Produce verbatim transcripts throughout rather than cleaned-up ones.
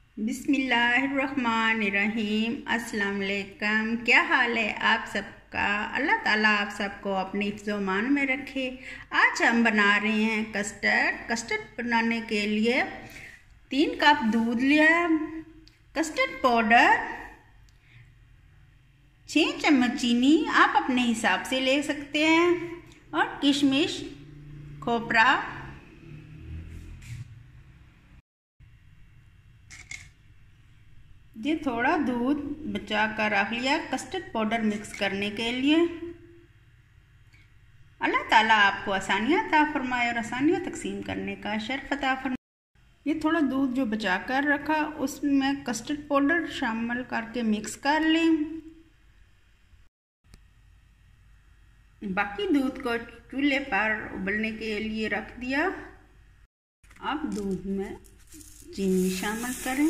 बिस्मिल्लाहिर्रहमानिर्रहीम। अस्सलाम वालेकुम। क्या हाल है आप सबका? अल्लाह ताला आप सबको अपनी हिफ्ज़-ओ-मान में रखे। आज हम बना रहे हैं कस्टर्ड। कस्टर्ड बनाने के लिए तीन कप दूध लिया, कस्टर्ड पाउडर, छः चम्मच चीनी आप अपने हिसाब से ले सकते हैं, और किशमिश, खोपरा, ये थोड़ा दूध बचा कर रख लिया कस्टर्ड पाउडर मिक्स करने के लिए। अल्लाह ताला आपको आसानियाँ अता फरमाए और आसानियाँ तकसीम करने का शर्फ अता फरमाए। ये थोड़ा दूध जो बचा कर रखा उसमें कस्टर्ड पाउडर शामिल करके मिक्स कर लें। बाकी दूध को चूल्हे पर उबलने के लिए रख दिया। अब दूध में चीनी शामिल करें।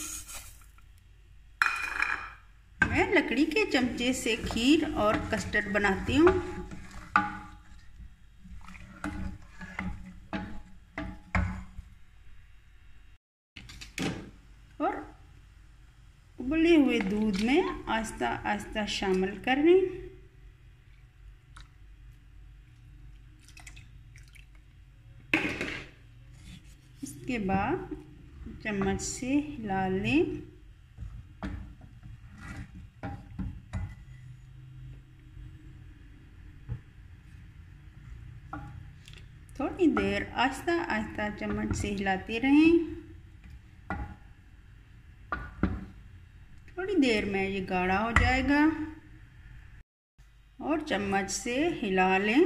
मैं लकड़ी के चमचे से खीर और कस्टर्ड बनाती हूँ। और उबले हुए दूध में आहिस्ता आहिस्ता शामिल करें। इसके बाद चम्मच से हिला लें। थोड़ी देर आहिस्ता आहिस्ता चम्मच से हिलाते रहें। थोड़ी देर में ये गाढ़ा हो जाएगा और चम्मच से हिला लें।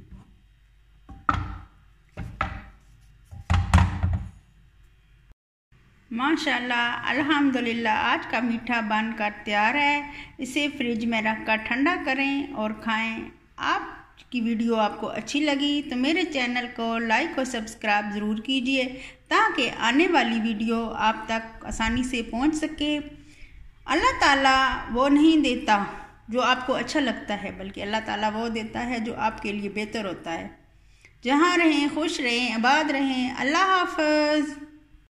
माशाल्लाह अल्हम्दुलिल्लाह आज का मीठा बनकर तैयार है। इसे फ्रिज में रखकर ठंडा करें और खाएं। आप की वीडियो आपको अच्छी लगी तो मेरे चैनल को लाइक और सब्सक्राइब ज़रूर कीजिए, ताकि आने वाली वीडियो आप तक आसानी से पहुंच सके। अल्लाह ताला वो नहीं देता जो आपको अच्छा लगता है, बल्कि अल्लाह ताला वो देता है जो आपके लिए बेहतर होता है। जहाँ रहें खुश रहें, आबाद रहें। अल्लाह हाफ़िज़।